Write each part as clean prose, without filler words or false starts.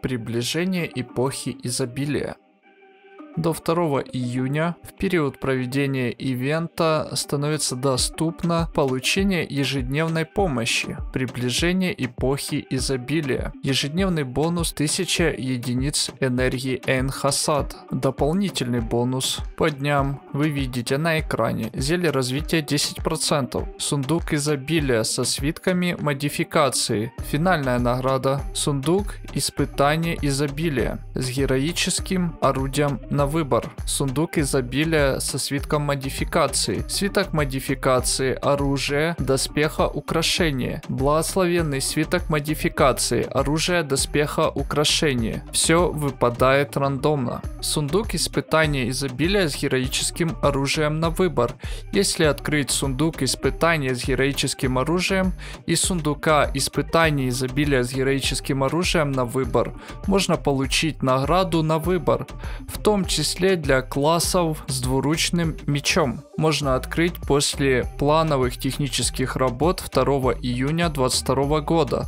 Приближение эпохи изобилия. До 2 июня в период проведения ивента становится доступно получение ежедневной помощи. Приближение эпохи изобилия. Ежедневный бонус 1000 единиц энергии Энхасад. Дополнительный бонус по дням вы видите на экране. Зелье развития 10%. Сундук изобилия со свитками модификации. Финальная награда. Сундук испытания изобилия с героическим орудием на выбор. Сундук изобилия со свитком модификации. Свиток модификации оружие, доспеха, украшение. Благословенный свиток модификации оружие, доспеха, украшение. Все выпадает рандомно. Сундук испытания изобилия с героическим оружием на выбор. Если открыть сундук испытания с героическим оружием и сундука испытания изобилия с героическим оружием на выбор, можно получить награду на выбор, в том числе для классов с двуручным мечом. Можно открыть после плановых технических работ 2 июня 2022 года.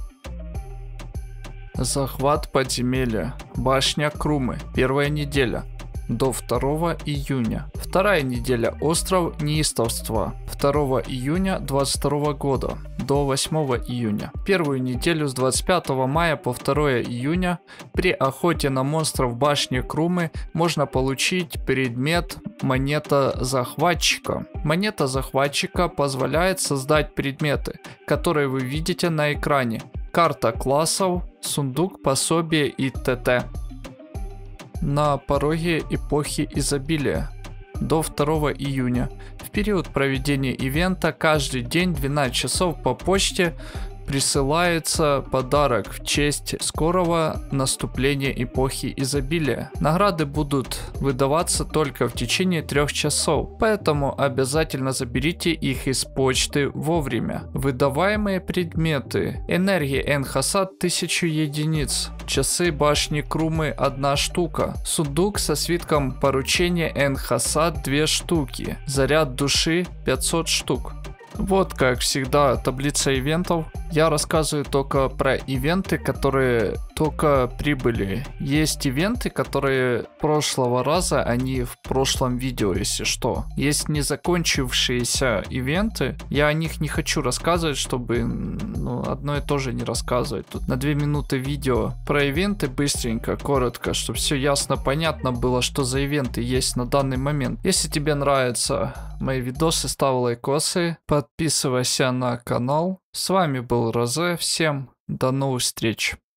Захват подземелья. Башня Крумы. Первая неделя. До 2 июня. Вторая неделя. Остров Неистовства. 2 июня 2022 года. До 8 июня. Первую неделю с 25 мая по 2 июня при охоте на монстров башни Крумы можно получить предмет монета захватчика. Монета захватчика позволяет создать предметы, которые вы видите на экране. Карта классов, сундук, пособие и т.т. На пороге эпохи изобилия. До 2 июня. В период проведения ивента каждый день 12 часов по почте присылается подарок в честь скорого наступления эпохи изобилия. Награды будут выдаваться только в течение 3 часов, поэтому обязательно заберите их из почты вовремя. Выдаваемые предметы. Энергия Энхасад 1000 единиц. Часы башни Крумы 1 штука. Сундук со свитком поручения Энхасад 2 штуки. Заряд души 500 штук. Вот, как всегда, таблица ивентов. Я рассказываю только про ивенты, которые только прибыли. Есть ивенты, которые прошлого раза, они в прошлом видео, если что. Есть незакончившиеся ивенты. Я о них не хочу рассказывать, чтобы одно и то же не рассказывать. Тут на 2 минуты видео про ивенты быстренько, коротко, чтобы все ясно, понятно было, что за ивенты есть на данный момент. Если тебе нравятся мои видосы, ставь лайкосы, подписывайся на канал. С вами был Розе, всем до новых встреч.